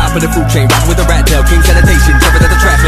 top of the food chain, rockin' with a rat tail, king sanitation, jumping at the trash